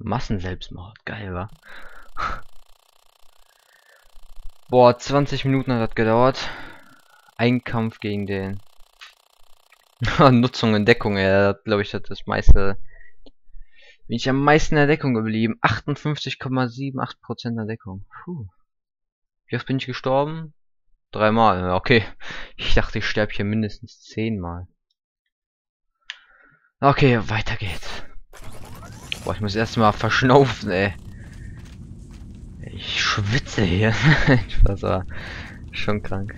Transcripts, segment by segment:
Massenselbstmord. Geil, wa? Boah, 20 Minuten hat das gedauert. Ein Kampf gegen den. Nutzung und Deckung, ja, glaube ich, das meiste. Bin ich am meisten in der Deckung geblieben. 58,78% der Deckung. Puh. Wie oft bin ich gestorben? 3-mal. Ja, okay. Ich dachte, ich sterbe hier mindestens 10-mal. Okay, weiter geht's. Boah, ich muss erstmal verschnaufen, ey. Ich schwitze hier. Das war schon krank.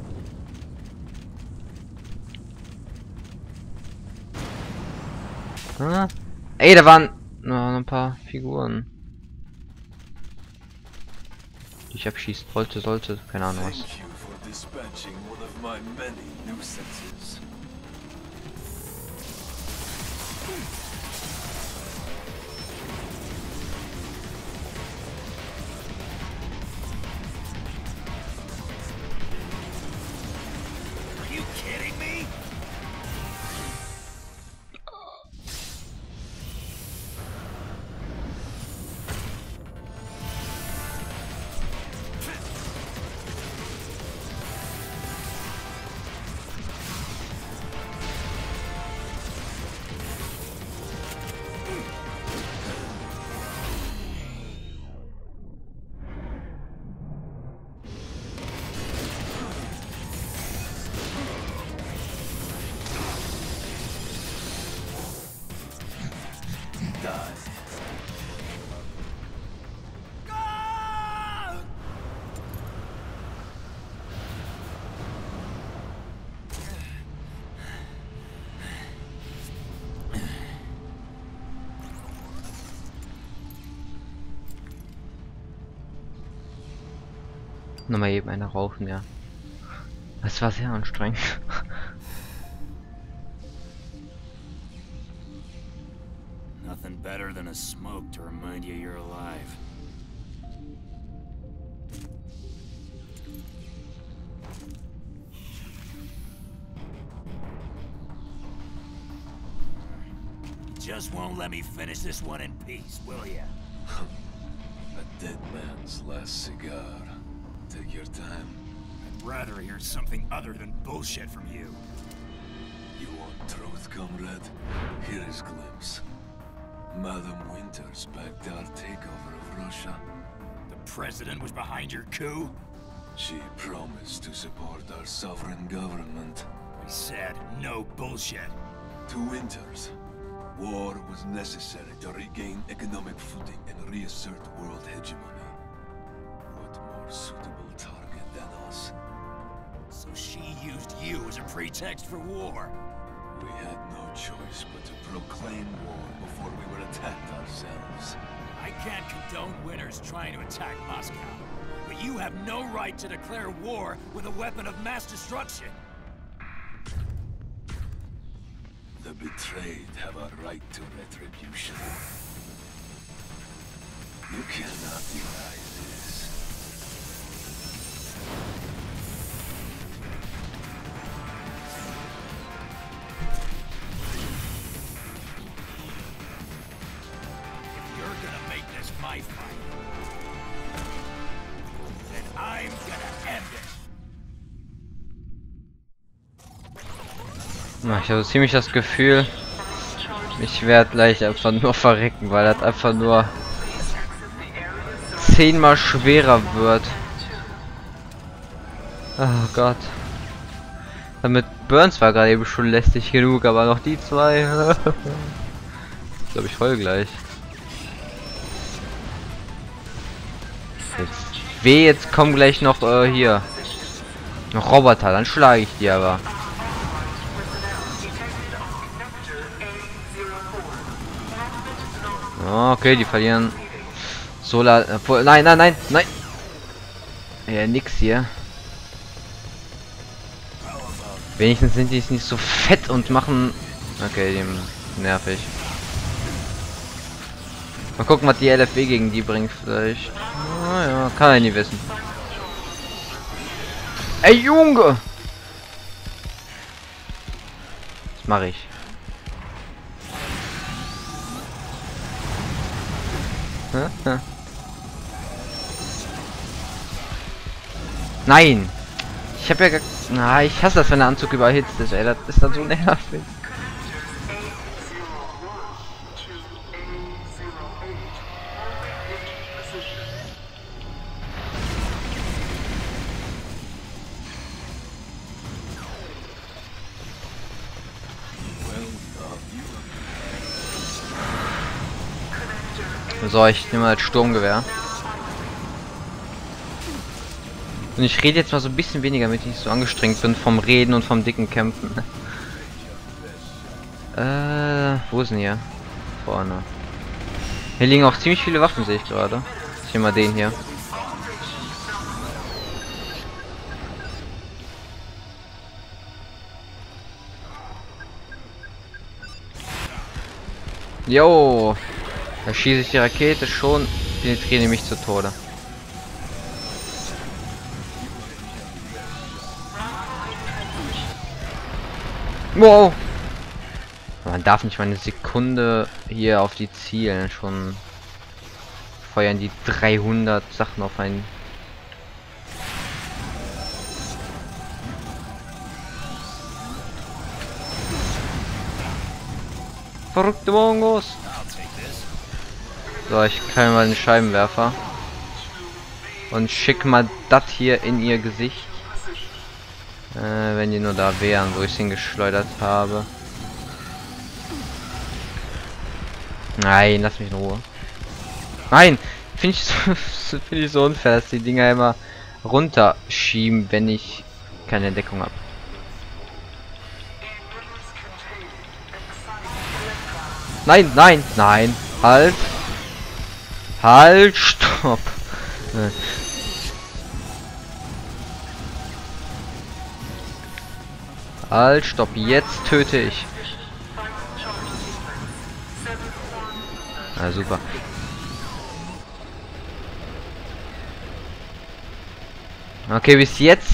Ah. Ey, da waren noch ein paar Figuren, die ich abschießen sollte. Keine Ahnung was. Nochmal eben einer rauchen, ja. Das war sehr anstrengend. Nothing better than a smoke to remind you you're alive. Just won't let me finish this one in peace, will ya? A dead man's last cigar. Take your time. I'd rather hear something other than bullshit from you. You want truth, comrade? Here is glimpse. Madam Winters backed our takeover of Russia. The president was behind your coup? She promised to support our sovereign government. I said no bullshit. To Winters, war was necessary to regain economic footing and reassert world hegemony. What more suitable target than us? So she used you as a pretext for war? We had no choice but to proclaim war before we were attacked ourselves. I can't condone Winters trying to attack Moscow, but you have no right to declare war with a weapon of mass destruction. The betrayed have a right to retribution. You cannot deny this. You're gonna make this my fight, then I'm gonna end it. Na, ich habe ziemlich das Gefühl, ich werde gleich einfach nur verrecken, weil das einfach nur 10-mal schwerer wird. Oh Gott. Damit Burns war gerade eben schon lästig genug, aber noch die zwei. Glaube ich voll gleich. Jetzt kommen gleich noch hier noch Roboter, dann schlage ich die aber. Okay, die verlieren Solar. Nein, nein, nein, nein. Ja, nix hier. Wenigstens sind die nicht so fett und machen. Okay, dem nervig. Mal gucken, was die LFW gegen die bringt, vielleicht. Ja, kann er nie wissen. Ey, Junge! Was mache ich? Nein! Ich hab ja gar... Na, ich hasse das, wenn der Anzug überhitzt ist, ey. Das ist dann so nervig. So, ich nehme mal das Sturmgewehr. Und ich rede jetzt mal so ein bisschen weniger, damit ich nicht so angestrengt bin vom Reden und vom dicken Kämpfen. Wo ist denn hier? Vorne. Hier liegen auch ziemlich viele Waffen, sehe ich gerade. Ich nehme mal den hier. Jo! Da schieße ich die Rakete schon, penetriere nämlich zu Tode. Wow! Man darf nicht mal eine Sekunde hier auf die zielen, schon feuern die 300 Sachen auf einen. Verrückte Mongos! So, ich kann mal den Scheibenwerfer und schick mal das hier in ihr Gesicht. Wenn die nur da wären, wo ich es hingeschleudert habe. Nein, lass mich in Ruhe. Nein! Finde ich so unfair, dass die Dinger immer runterschieben, wenn ich keine Deckung habe. Nein, nein, nein! Halt! Halt! Stopp! Halt, stopp, jetzt töte ich. Na super. Okay, bis jetzt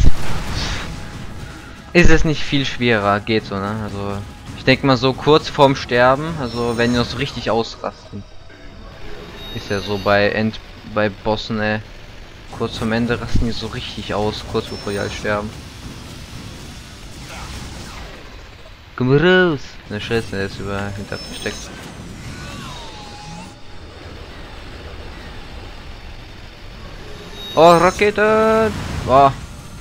ist es nicht viel schwerer, geht so, ne? Also, ich denke mal so kurz vorm Sterben, also wenn die noch so richtig ausrasten. Ist ja so bei Bossen, ey. Kurz vorm Ende rasten die so richtig aus, kurz bevor die halt sterben. Komm raus! Ne Scheiße, der ist hinter versteckt. Oh, Rakete! Boah.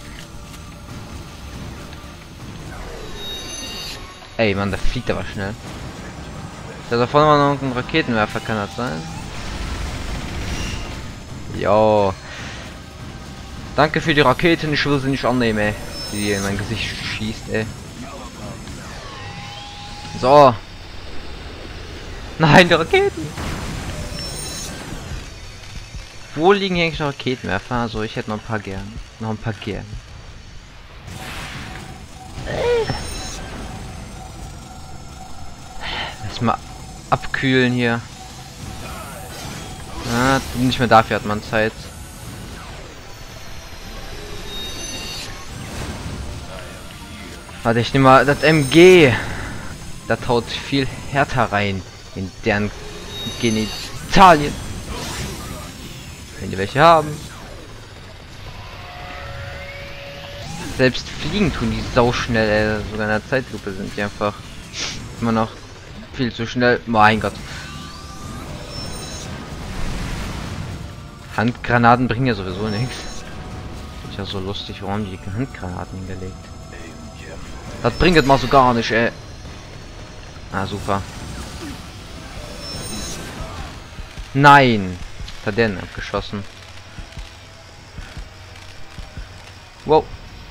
Ey, Mann, der fliegt aber schnell. Da vorne war noch ein Raketenwerfer, kann das sein? Jo. Danke für die Raketen, ich will sie nicht annehmen, ey. Die in mein Gesicht schießt, ey. So. Nein, die Raketen. Wo liegen hier eigentlich noch Raketenwerfer? Also ich hätte noch ein paar gern. Noch ein paar gern. Lass mal abkühlen hier. Ah, nicht mehr dafür hat man Zeit. Warte, ich nehme mal das MG. Das haut viel härter rein in deren Genitalien. Wenn die welche haben. Selbst fliegen tun die sau schnell, ey. Sogar in der Zeitlupe sind die einfach immer noch viel zu schnell. Mein Gott. Handgranaten bringen ja sowieso nichts. Ist ja so lustig, warum die Handgranaten hingelegt. Das bringt jetzt mal so gar nicht, ey. Ah, super. Nein! Was hat der denn abgeschossen? Wow.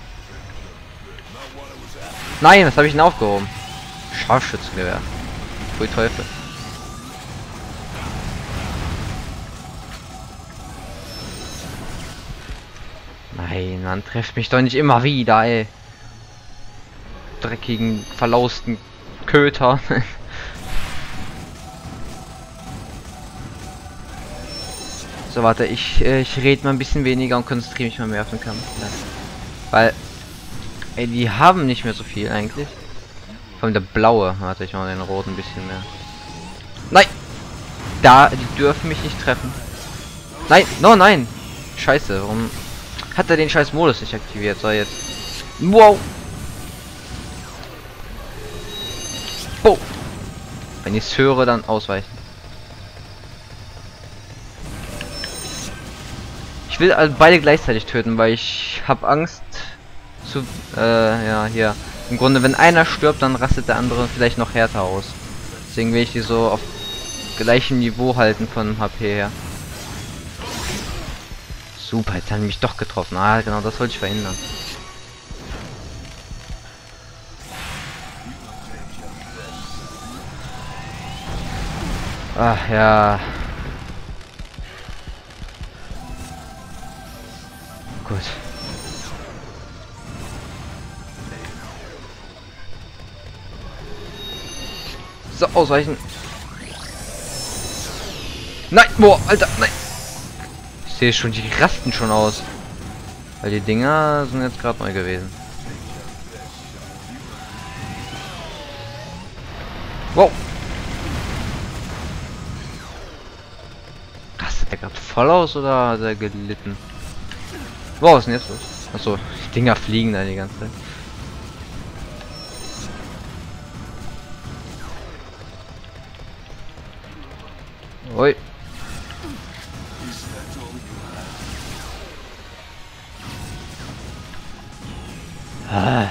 Nein, was habe ich denn aufgehoben? Scharfschützengewehr. Pfui Teufel. Nein, man trifft mich doch nicht immer wieder, ey. Dreckigen, verlausten Köter. So, warte, ich rede mal ein bisschen weniger und konzentriere mich mal mehr auf den Kampf. Ja. Weil, ey, die haben nicht mehr so viel eigentlich. Vor allem der blaue, warte, ich mache den roten ein bisschen mehr. Nein! Die dürfen mich nicht treffen. Nein, no, nein. Scheiße, warum hat er den scheiß Modus nicht aktiviert? So, jetzt. Wow. Oh. Wenn ich es höre, dann ausweichen. Ich will also beide gleichzeitig töten, weil ich habe Angst zu, ja, hier. Im Grunde, wenn einer stirbt, dann rastet der andere vielleicht noch härter aus. Deswegen will ich die so auf gleichem Niveau halten von HP her. Super, jetzt haben die mich doch getroffen. Ah, genau, das wollte ich verhindern. Ach ja. Gut. So, ausweichen. Nein, boah, Alter, nein. Ich sehe schon, die rasten schon aus. Weil die Dinger sind jetzt gerade neu gewesen. Wow. Rastet der gerade voll aus oder hat er gelitten? Wow, was ist denn jetzt los? Achso, die Dinger fliegen da die ganze Zeit. Ui. Ah.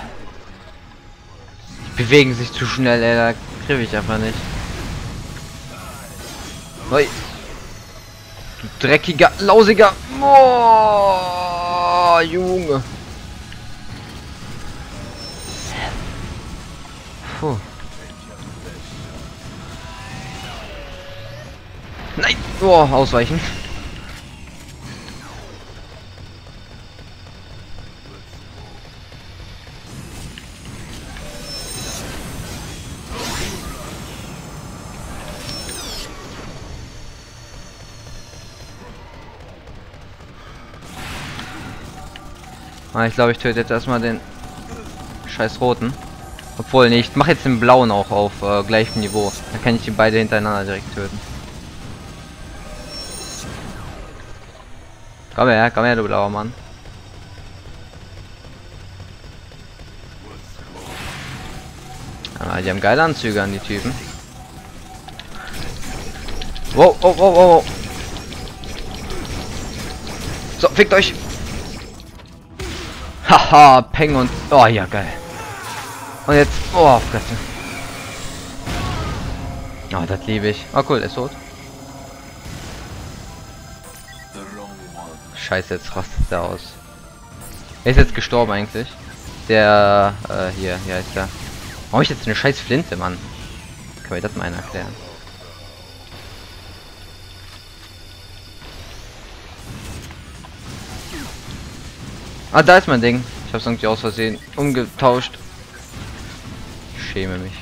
Die bewegen sich zu schnell, ey, da kriege ich einfach nicht. Ui. Du dreckiger, lausiger. Oh, Junge. Puh. Nein! Oh, ausweichen. Ah, ich glaube, ich töte jetzt erstmal den scheiß roten. Obwohl, nee, ich mache jetzt den blauen auch auf gleichem Niveau. Dann kann ich die beide hintereinander direkt töten. Komm her, du blauer Mann. Ah, die haben geile Anzüge an die Typen. Wow, oh, oh, oh, oh. So, fickt euch. Haha, Peng und... Oh, ja, geil. Und jetzt... Oh, Fresse. Oh, das liebe ich. Oh, cool, er ist tot. Scheiße, jetzt rastet der aus. Er ist jetzt gestorben eigentlich. Der, hier ist der. Warum hab ich jetzt eine scheiß Flinte, Mann? Kann mir das mal einer erklären? Ah, da ist mein Ding. Ich hab's irgendwie aus Versehen umgetauscht. Ich schäme mich.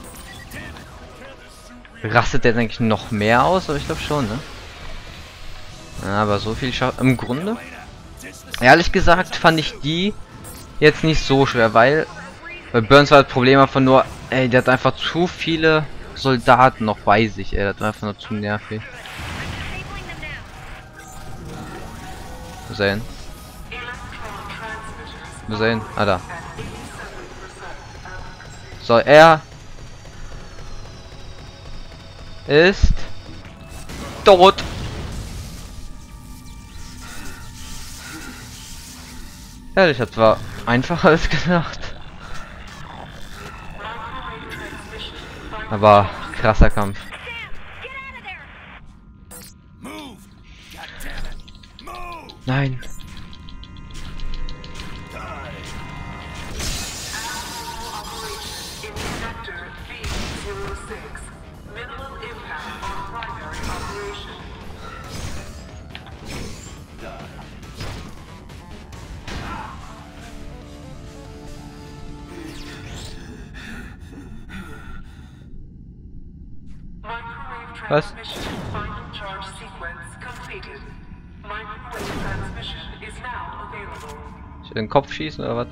Rastet der eigentlich noch mehr aus? Aber ich glaube schon, ne? Ja, aber so viel im Grunde. Ehrlich gesagt fand ich die jetzt nicht so schwer, weil Burns war das Problem einfach nur, ey, der hat einfach zu viele Soldaten noch bei sich, ey, das war einfach nur zu nervig. Wo sein? Wo sein? Ah, da. So, er ist tot. Ehrlich, das war einfacher als gedacht. Aber krasser Kampf. Nein. Was? Ich will den Kopf schießen oder was?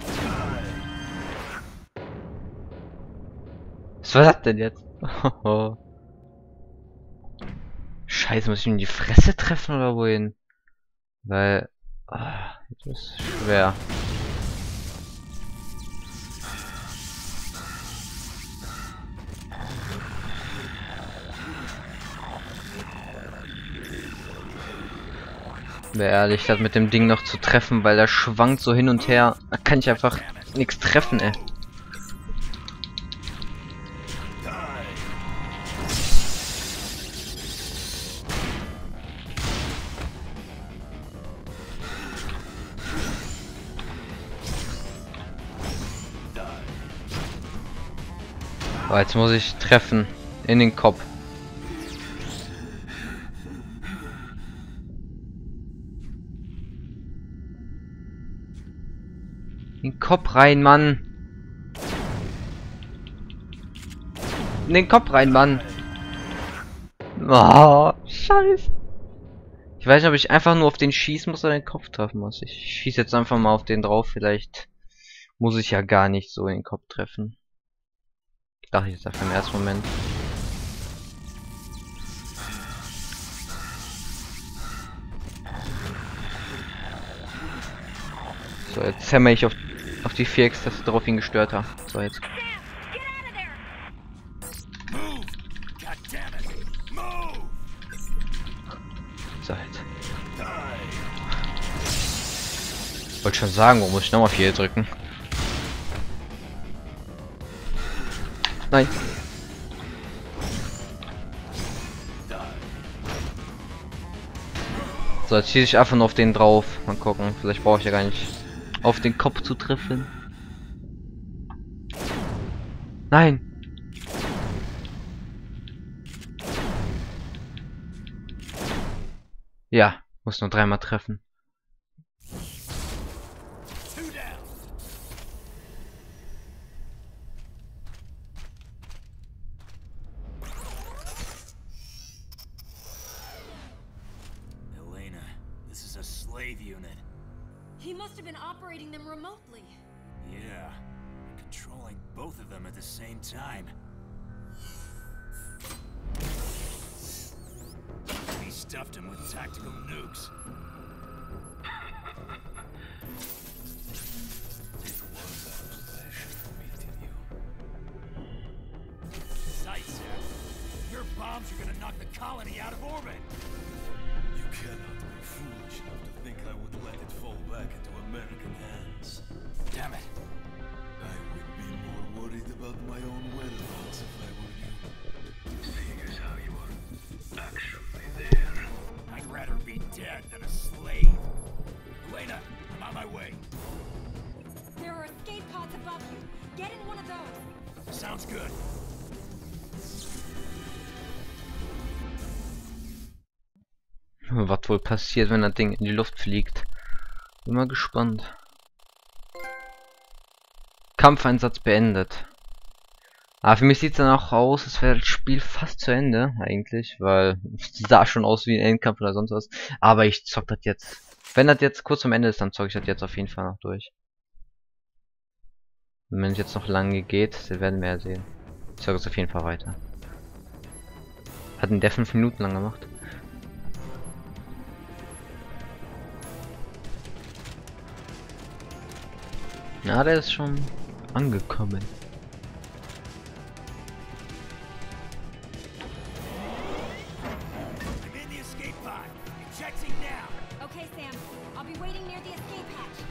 Was war das denn jetzt? Scheiße, muss ich ihn in die Fresse treffen oder wohin? Weil... Ah, das ist schwer. Wäre ehrlich, das mit dem Ding noch zu treffen, weil der schwankt so hin und her. Da kann ich einfach nichts treffen, ey. Aber jetzt muss ich treffen. In den Kopf. In den Kopf rein, Mann. In den Kopf rein, Mann. Oh, Scheiße. Ich weiß nicht, ob ich einfach nur auf den schießen muss oder den Kopf treffen muss. Ich schieße jetzt einfach mal auf den drauf. Vielleicht muss ich ja gar nicht so in den Kopf treffen. Dachte ich jetzt einfach im ersten Moment. So, jetzt hämmer ich auf die 4X, dass ich darauf ihn gestört habe. So, jetzt. So, jetzt. Wollte schon sagen, wo muss ich nochmal 4 drücken? Nein. So, jetzt schieße ich einfach nur auf den drauf. Mal gucken, vielleicht brauche ich ja gar nicht auf den Kopf zu treffen. Nein. Ja, muss nur 3-mal treffen. Elena, this is a slave unit. He must have been operating them remotely. Yeah, controlling both of them at the same time. He stuffed him with tactical nukes. It was a pleasure meeting you. Sights, your bombs are gonna knock the colony out of orbit. You cannot be foolish enough to think I would let it fall back into American hands. Damn it. I would be more worried about my own whereabouts if I were you. Seeing as how you are actually there. I'd rather be dead than a slave. Elena, I'm on my way. There are escape pods above you. Get in one of those. Sounds good. Was wohl passiert, wenn das Ding in die Luft fliegt? Bin mal gespannt. Kampfeinsatz beendet. Aber für mich sieht es dann auch aus, als wäre das Spiel fast zu Ende, eigentlich, weil es sah schon aus wie ein Endkampf oder sonst was. Aber ich zock das jetzt. Wenn das jetzt kurz am Ende ist, dann zocke ich das jetzt auf jeden Fall noch durch. Und wenn es jetzt noch lange geht, dann werden wir ja sehen. Ich zocke es auf jeden Fall weiter. Hat der 5 Minuten lang gemacht. Ja, der ist schon angekommen. I'm in the escape pod. Ejecting now. Okay, Sam. I'll be waiting near the escape hatch.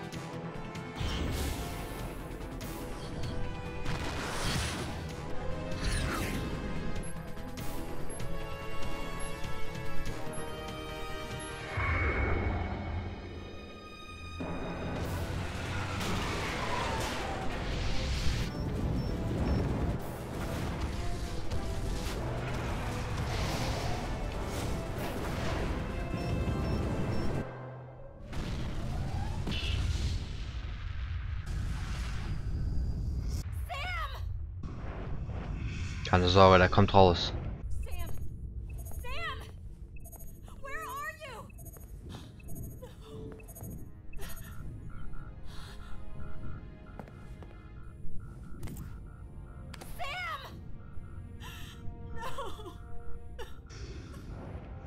Keine Sorge, der kommt raus. Sam! Sam! Where are you? Sam! No!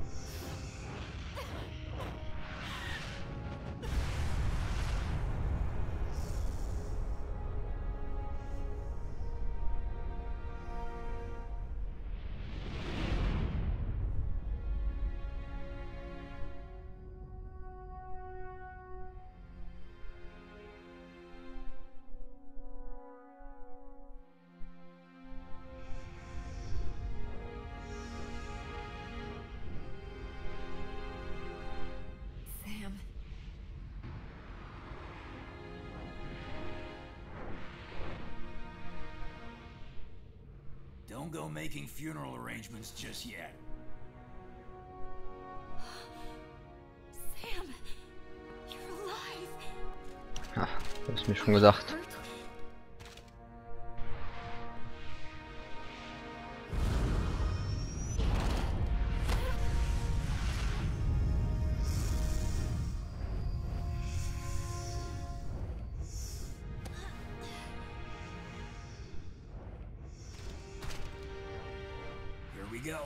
Don't go making funeral arrangements just yet. Sam, you're alive. Ja, hab ich mir schon gedacht. Hurt? Here we go.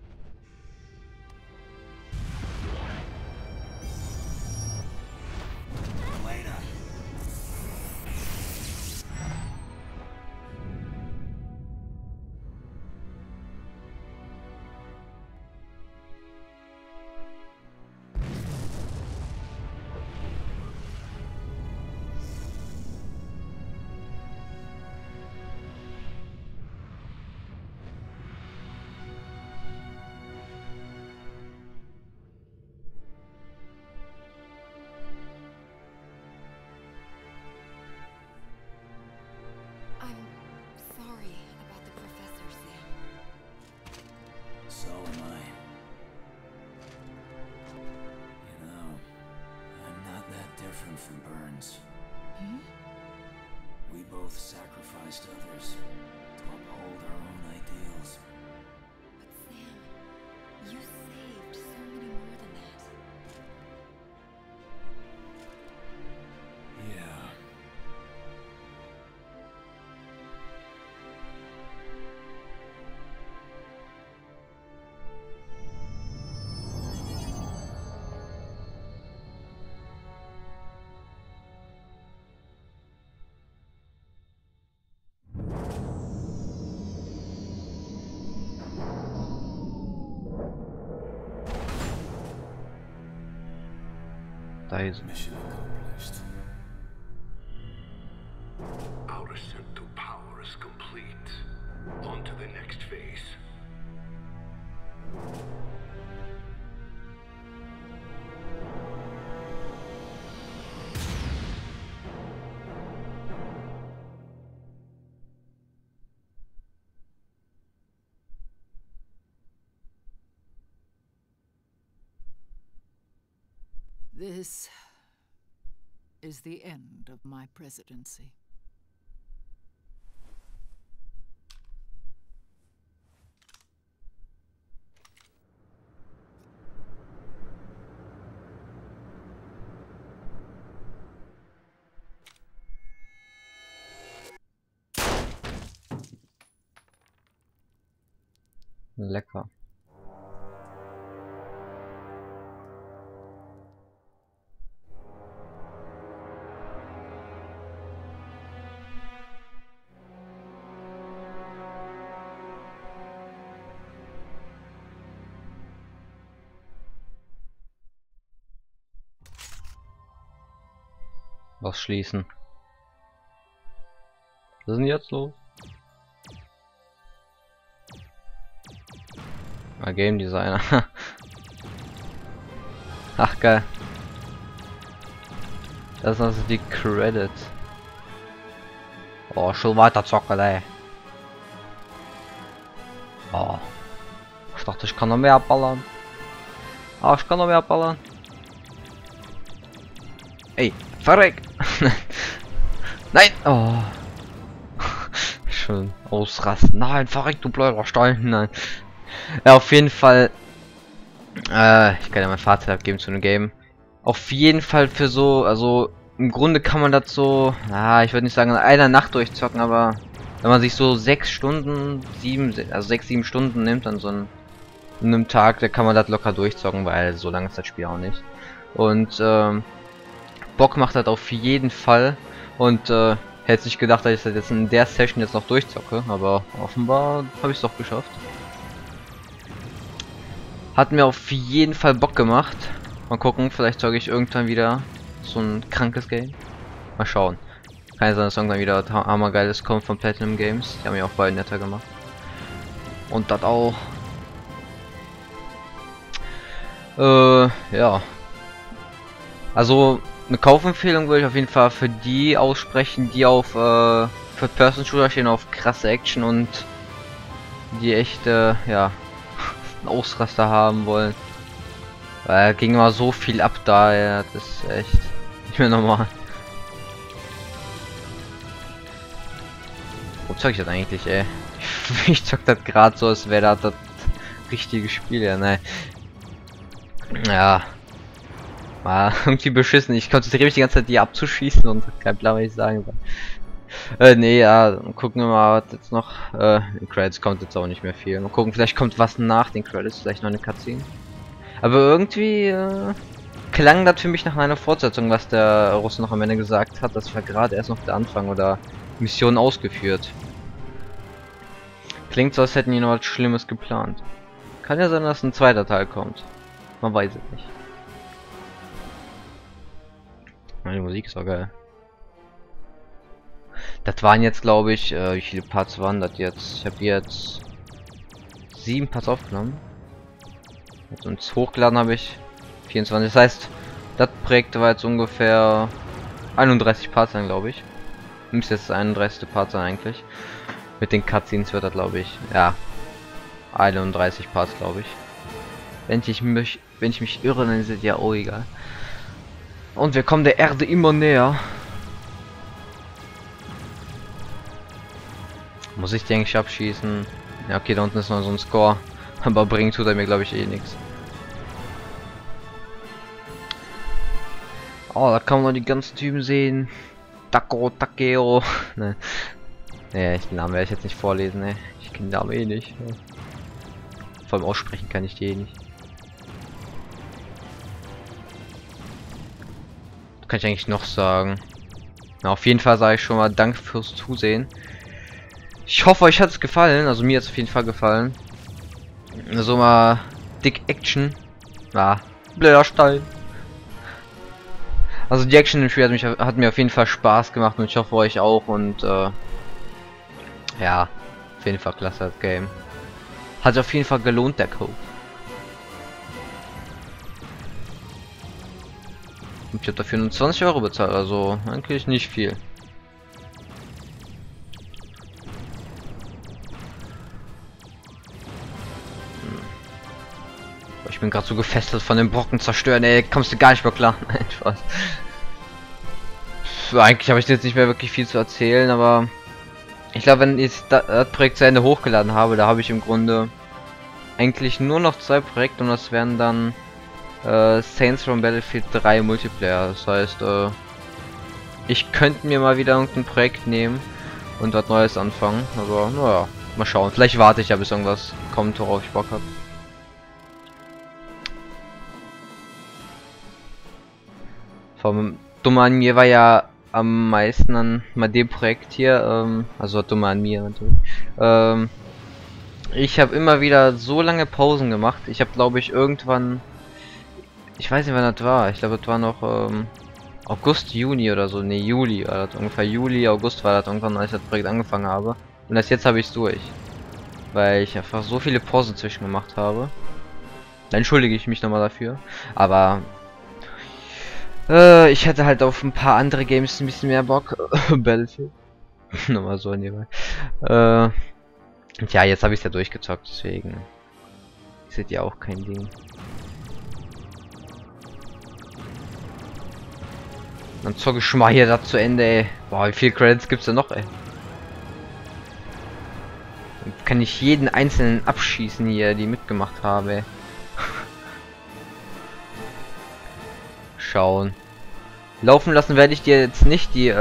Elena. I'm sorry about the professor, Sam. So am I. You know, I'm not that different from Burns. We both sacrificed others to uphold our own ideals. But Sam, you saved so many more than that. Yeah. Da ist Mission accomplished. Our ascent to power is complete. On to the next phase. This is the end of my presidency. lecker. Was schließen? Was ist denn jetzt los? Game Designer. Ach geil. Das sind also die Credits. Oh, schon weiter zocken, ey. Oh. Ich dachte, ich kann noch mehr ballern. Ah, ich kann noch mehr ballern. Ey, verreck! Nein! Oh. Schön ausrasten. Nein, verreck, du blöder Stein. Nein. Ja, auf jeden Fall. Ich kann ja mein Fazit abgeben zu dem Game. Auf jeden Fall für so, also im Grunde kann man das so, ich würde nicht sagen in einer Nacht durchzocken, aber wenn man sich so 6 Stunden, 7 Stunden nimmt an so einem Tag, da kann man das locker durchzocken, weil so lange ist das Spiel auch nicht. Und Bock macht das auf jeden Fall. Und hätte nicht gedacht, dass ich das jetzt in der Session jetzt noch durchzocke, aber offenbar habe ich es doch geschafft. Hat mir auf jeden Fall Bock gemacht. Mal gucken, vielleicht zocke ich irgendwann wieder so ein krankes Game. Mal schauen. Kann ja sein, dass irgendwann wieder hammergeiles kommt von Platinum Games. Die haben ja auch beide netter gemacht. Und das auch. Ja. Also eine Kaufempfehlung würde ich auf jeden Fall für die aussprechen, die auf Third-Person-Shooter stehen, auf krasse Action und die echt, ja, einen Ausraster haben wollen. Weil ging mal so viel ab da, ja, das ist echt nicht mehr normal. Wo zock ich das eigentlich, ey? Ich zock das gerade so, als wäre das richtige Spiel, ja, nein. Ja. War irgendwie beschissen. Ich konzentriere mich die ganze Zeit, die abzuschießen und kein Plan, was ich sagen soll. Nee, ja, gucken wir mal, was jetzt noch. In Credits kommt jetzt auch nicht mehr viel. Mal gucken, vielleicht kommt was nach den Credits, vielleicht noch eine Cutscene. Aber irgendwie klang das für mich nach einer Fortsetzung, was der Russe noch am Ende gesagt hat. Das war gerade erst noch der Anfang oder Mission ausgeführt. Klingt so, als hätten die noch was Schlimmes geplant. Kann ja sein, dass ein zweiter Teil kommt. Man weiß es nicht. Die Musik ist auch geil. Das waren jetzt, glaube ich, wie viele Parts waren das jetzt? Ich habe jetzt 7 Parts aufgenommen. Und hochgeladen habe ich 24. Das heißt, das Projekt war jetzt ungefähr 31 Parts sein, glaube ich. Müsste jetzt das 31. Part sein eigentlich. Mit den Cutscenes wird das, glaube ich, ja, 31 Parts, glaube ich. Wenn ich mich irre, dann ist es ja auch egal. Und wir kommen der Erde immer näher. Muss ich die eigentlich abschießen? Ja, okay, da unten ist noch so ein Score. Aber bringen tut er mir, glaube ich, eh nichts. Oh, da kann man noch die ganzen Typen sehen. Takeo. Ne. Nee, den Namen werde ich jetzt nicht vorlesen, ne. Ich kenne den Namen eh nicht. Ne. Vor allem aussprechen kann ich die eh nicht. Kann ich eigentlich noch sagen? Na, auf jeden Fall sage ich schon mal Dank fürs Zusehen. Ich hoffe, euch hat es gefallen. Also mir hat es auf jeden Fall gefallen. So mal dick Action. Ah, blöder Stein. Also die Action im Spiel hat mir auf jeden Fall Spaß gemacht und ich hoffe euch auch und ja, auf jeden Fall klasse das Game. Hat auf jeden Fall gelohnt, der Code. Und ich habe dafür nur 20 Euro bezahlt, also eigentlich nicht viel. Ich bin gerade so gefesselt von den Brocken zerstören, ey, kommst du gar nicht mehr klar. Nein, Spaß. Eigentlich habe ich jetzt nicht mehr wirklich viel zu erzählen, aber ich glaube, wenn ich das Projekt zu Ende hochgeladen habe, da habe ich im Grunde eigentlich nur noch 2 Projekte und das wären dann Saints Row Battlefield 3 Multiplayer. Das heißt, ich könnte mir mal wieder irgendein Projekt nehmen und was Neues anfangen, aber naja, mal schauen. Vielleicht warte ich ja, bis irgendwas kommt, worauf ich Bock habe. Vom Dumme an mir war ja am meisten an dem Projekt hier, also Dumme an mir natürlich. Ich habe immer wieder so lange Pausen gemacht. Ich habe, glaube ich, irgendwann, ich weiß nicht, wann das war. Ich glaube, das war noch August, Juni oder so. Ne, Juli war das ungefähr. Juli, August war das irgendwann, als ich das Projekt angefangen habe. Und erst jetzt habe ich es durch, weil ich einfach so viele Pausen zwischen gemacht habe. Da entschuldige ich mich nochmal dafür, aber ich hätte halt auf ein paar andere Games ein bisschen mehr Bock. Battlefield. Nochmal so nebenbei. Ja, jetzt habe ich es ja durchgezockt, deswegen ist ja auch kein Ding. Dann zocke ich schon mal hier das zu Ende, ey. Boah, wie viele Credits gibt's da noch, ey? Dann kann ich jeden einzelnen abschießen hier, die mitgemacht habe, ey. Schauen. Laufen lassen werde ich dir jetzt nicht die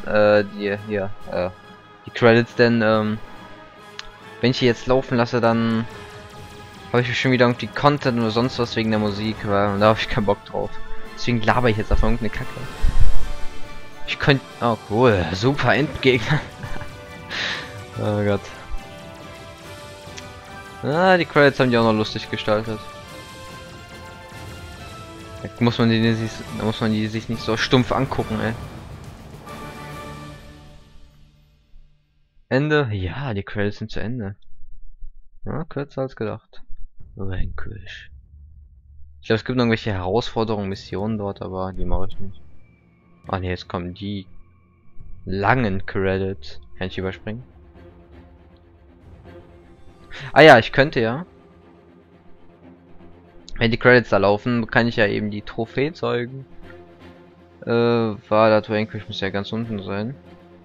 die Credits, denn wenn ich die jetzt laufen lasse, dann habe ich schon wieder irgendwie Content oder sonst was wegen der Musik, weil da habe ich keinen Bock drauf. Deswegen laber ich jetzt auf irgendeine Kacke. Ich könnte, oh cool, super Endgegner. Oh Gott. Ah, die Credits haben die auch noch lustig gestaltet. Da muss man die sich nicht so stumpf angucken, ey. Ende? Ja, die Credits sind zu Ende. Ja, kürzer als gedacht. Vanquish. Ich glaube, es gibt noch irgendwelche Herausforderungen, Missionen dort, aber die mache ich nicht. Ah ne, jetzt kommen die langen Credits. Kann ich überspringen? Ah ja, ich könnte ja. Wenn die Credits da laufen, kann ich ja eben die Trophäe zeigen. War das Vanquish muss ja ganz unten sein.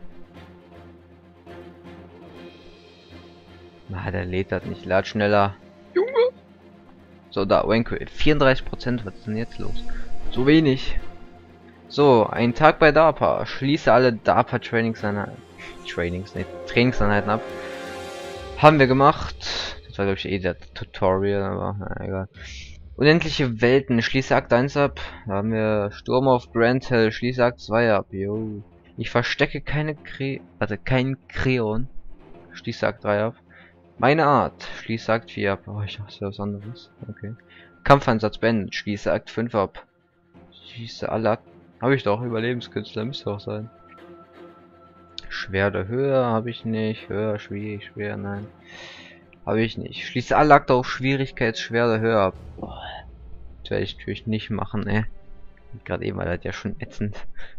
Na, der lädt das nicht. Lad schneller. Junge! So, da, Vanquish. 34%. Was ist denn jetzt los? So wenig. So, ein Tag bei DARPA. Schließe alle DARPA Trainingseinheiten ab. Haben wir gemacht. Das war, glaube ich, der Tutorial, aber na, egal. Unendliche Welten. Schließe Akt 1 ab. Da haben wir Sturm auf Grand Hell. Schließe Akt 2 ab. Jo. Ich verstecke keinen Kreon. Schließe Akt 3 ab. Meine Art. Schließe Akt 4 ab. Oh, ich dachte was anderes. Okay. Kampfeinsatz beendet. Schließe Akt 5 ab. Schließe alle Akt. Habe ich doch. Überlebenskünstler. Müsste auch sein. Schwere Höhe habe ich nicht. Höher, schwierig, schwer, nein. Habe ich nicht. Schließe alle Akte auf Schwierigkeitsschwere Höhe ab. Boah. Das werde ich natürlich nicht machen, ey. Gerade eben war das ja schon ätzend.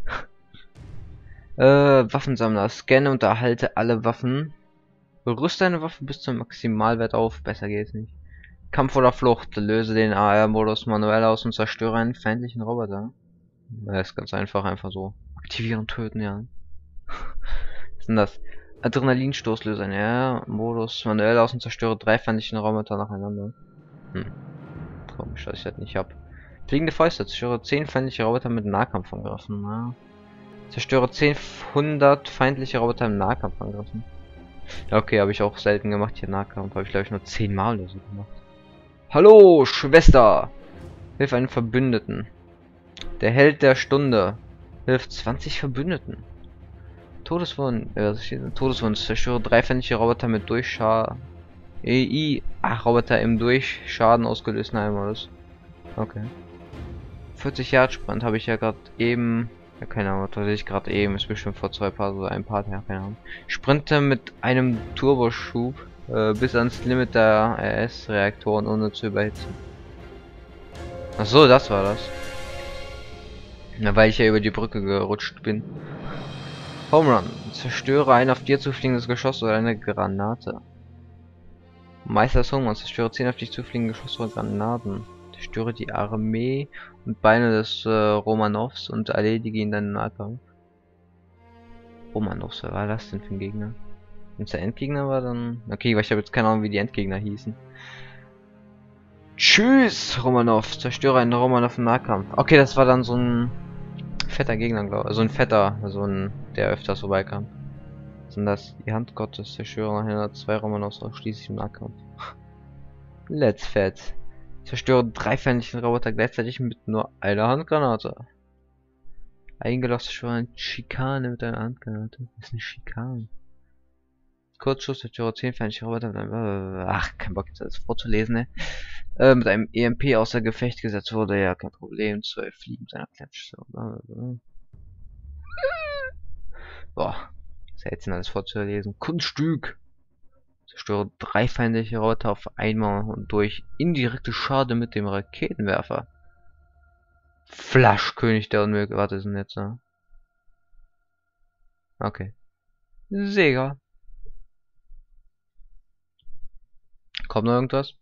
Waffensammler. Scanne und erhalte alle Waffen. Rüste eine Waffe bis zum Maximalwert auf. Besser geht's nicht. Kampf oder Flucht. Löse den AR-Modus manuell aus und zerstöre einen feindlichen Roboter. Das ist ganz einfach. Einfach so. Aktivieren, töten, ja. Was ist denn das? Adrenalinstoß löse einen AR-Modus manuell aus und zerstöre 3 feindlichen Roboter nacheinander. Komisch, dass ich das nicht hab. Fliegende Fäuste. Zerstöre 10 feindliche Roboter mit Nahkampfangriffen. Ja. Zerstöre 100 feindliche Roboter im Nahkampfangriffen. Ja, okay, habe ich auch selten gemacht hier Nahkampf. Habe ich glaube ich nur 10 Mal oder so gemacht. Hallo, Schwester! Hilf einen Verbündeten. Der Held der Stunde. Hilft 20 Verbündeten. Todeswunsch. Todeswunsch. Zerstöre 3 feindliche Roboter mit Durchschaden. Roboter im Durchschaden ausgelösten Heilmodus. Okay. 40 Yard Sprint habe ich ja gerade eben. Ja, keine Ahnung, was ich gerade eben. Ist bestimmt vor 2 Part oder ein Part, ja, keine Ahnung. Sprinte mit einem Turboschub bis ans Limit der RS-Reaktoren ohne zu überhitzen. Ach so, das war das. Na, weil ich ja über die Brücke gerutscht bin. Home Run. Zerstöre ein auf dir zufliegendes Geschoss oder eine Granate. Meisters Home Run. Zerstöre 10 auf dich zufliegende Geschosse oder Granaten. Zerstöre die Armee und Beine des Romanovs und erledige ihn dann im Nahkampf. Romanovs, wer war das denn für ein Gegner? Und der Endgegner war dann... Okay, weil ich habe jetzt keine Ahnung, wie die Endgegner hießen. Tschüss, Romanov. Zerstöre einen Romanov im Nahkampf. Okay, das war dann so ein fetter Gegner, glaube ich. Also ein fetter, so ein, der öfters vorbeikam. Sind das die Hand Gottes, Zerstörer nachher 2 Romanovs ausschließlich im Nahkampf. Let's fett. Zerstöre 3 feindlichen Roboter gleichzeitig mit nur einer Handgranate. Eingelassen schon eine Schikane mit einer Handgranate. Das ist eine Schikane. Kurzschuss, zerstöre 10 feindliche Roboter mit einem... Ach, kein Bock jetzt alles vorzulesen, ne? Mit einem EMP außer Gefecht gesetzt wurde, ja, kein Problem. 12 Fliegen seiner Klatsche. Boah, ist ja jetzt alles vorzulesen. Kunststück. Zerstöre 3 feindliche Roboter auf einmal und durch indirekte Schade mit dem Raketenwerfer. Flaschkönig der Unmöglich. Warte, ist denn jetzt da? Okay. Sega. Kommt noch irgendwas?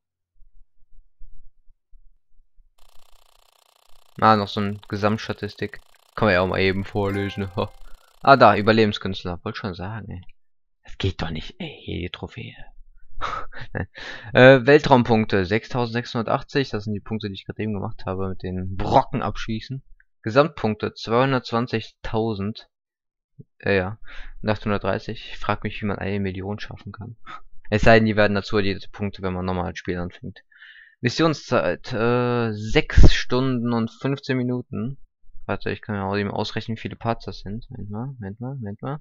Ah, noch so eine Gesamtstatistik. Kann man ja auch mal eben vorlesen. Ah, da, Überlebenskünstler. Wollte schon sagen, ey. Das geht doch nicht, ey. Hier die Trophäe. Weltraumpunkte 6680. Das sind die Punkte, die ich gerade eben gemacht habe mit den Brocken abschießen. Gesamtpunkte 220.000. Ja. 830. Ich frage mich, wie man 1 Million schaffen kann. Es sei denn, die werden dazu die Punkte, wenn man normal das Spiel anfängt. Missionszeit 6 Stunden und 15 Minuten. Warte, ich kann ja auch eben ausrechnen, wie viele Parts das sind. Moment mal.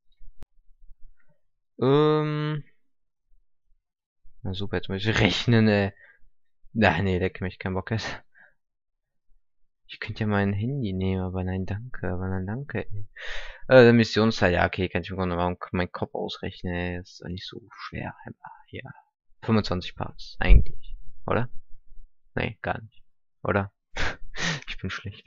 Na super, jetzt muss ich rechnen, ey. Na, nee, leck mich, kein Bock jetzt. Ich könnte ja mein Handy nehmen, aber nein, danke, ey. Missionszeit, ja, okay, kann ich mir mal meinen Kopf ausrechnen, ey. Das ist doch nicht so schwer. Ja. 25 Parts, eigentlich. Oder? Nee, gar nicht. Oder? Ich bin schlecht.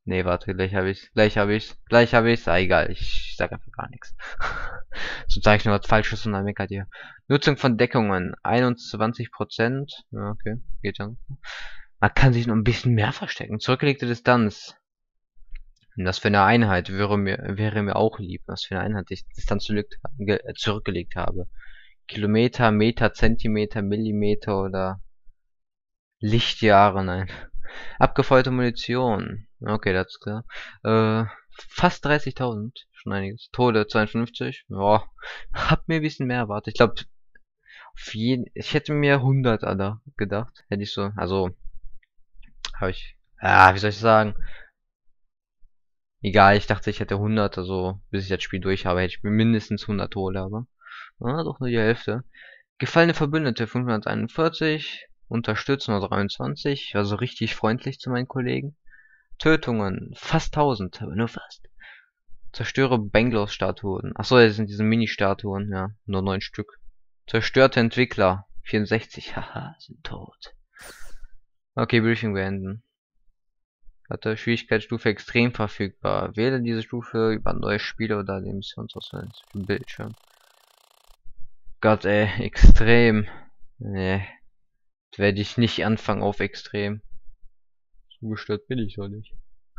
Nee, warte, gleich habe ich's. Gleich habe ich's. Ah, egal, ich sag einfach gar nichts. So sage ich nur was Falsches und dann meckert ihr. Nutzung von Deckungen 21%. Ja, okay, geht dann. Man kann sich noch ein bisschen mehr verstecken. Zurückgelegte Distanz. Und das für eine Einheit wäre mir auch lieb. Was für eine Einheit ich Distanz zurückgelegt habe. Kilometer, Meter, Zentimeter, Millimeter oder Lichtjahre, nein. Abgefeuerte Munition. Okay, das ist klar. Fast 30.000. Schon einiges. Tode 52. Ja, hab mir ein bisschen mehr erwartet. Ich glaube, ich hätte mir 100 aller gedacht. Hätte ich so. Also, habe ich. Wie soll ich sagen? Egal, ich dachte, ich hätte 100. Also, bis ich das Spiel durch habe, hätte ich mir mindestens 100 Tode, aber. Doch nur die Hälfte. Gefallene Verbündete 541. Unterstützen 23, also richtig freundlich zu meinen Kollegen. Tötungen fast 1000, aber nur fast. Zerstöre Bangalore-Statuen. Achso, das sind diese Mini-Statuen, ja, nur 9 Stück. Zerstörte Entwickler 64, haha, sind tot. Okay, Briefing beenden. Warte, Schwierigkeitsstufe extrem verfügbar. Wähle diese Stufe über neue Spiele oder die Missionsauswahl für Bildschirm. Gott ey, extrem. Nee. Werde ich nicht anfangen auf extrem. So gestört bin ich doch nicht.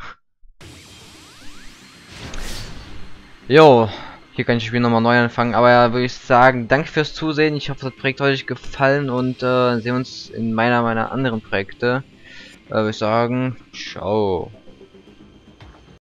Jo, hier kann ich das Spiel nochmal neu anfangen. Aber ja, würde ich sagen, danke fürs Zusehen. Ich hoffe, das Projekt hat euch gefallen und sehen uns in meiner anderen Projekte. Würde ich sagen, ciao.